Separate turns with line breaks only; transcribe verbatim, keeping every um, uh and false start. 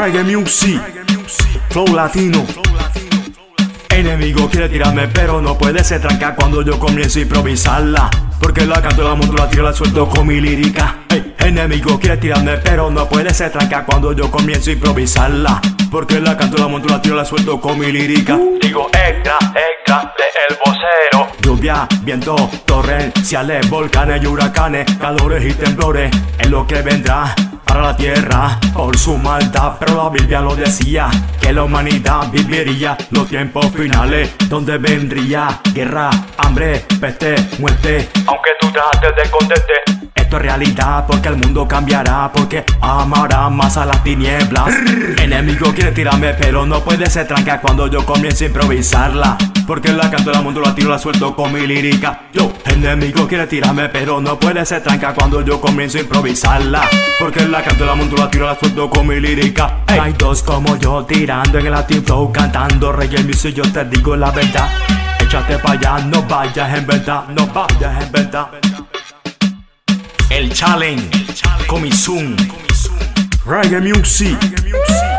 Reggae music, flow latino. Enemigo quiere tirarme pero no puede, se tranca cuando yo comienzo a improvisarla, porque la canto, la monto, la tiro, la suelto con mi lírica. Hey, enemigo quiere tirarme pero no puede, se tranca cuando yo comienzo a improvisarla, porque la canto, la monto, la tiro, la suelto con mi lírica. Digo extra, extra, de el vocero. Lluvia, viento, torrenciales, volcanes y huracanes, calores y temblores es lo que vendrá para la tierra por su maldad. Pero la Biblia lo decía, que la humanidad viviría los tiempos finales, donde vendría guerra, hambre, peste, muerte. Aunque tú trates de esconderte, esto es realidad, porque el mundo cambiará, porque amará más a las tinieblas. Enemigo quiere tirarme pero no puede, se tranca cuando yo comienzo a improvisarla, porque la canto, la monto, la tiro, la suelto con mi lírica. Yo, enemigo quiere tirarme pero no puede, se tranca cuando yo comienzo a improvisarla, porque la canto, la monto, la tiro, la suelto con mi lírica. Hey. Hay dos como yo tirando en el Latin Flow, cantando reggae music, yo te digo la verdad. Échate pa' allá, no vayas en verdad, no vayas en verdad. El challenge, coming soon. Reggae music.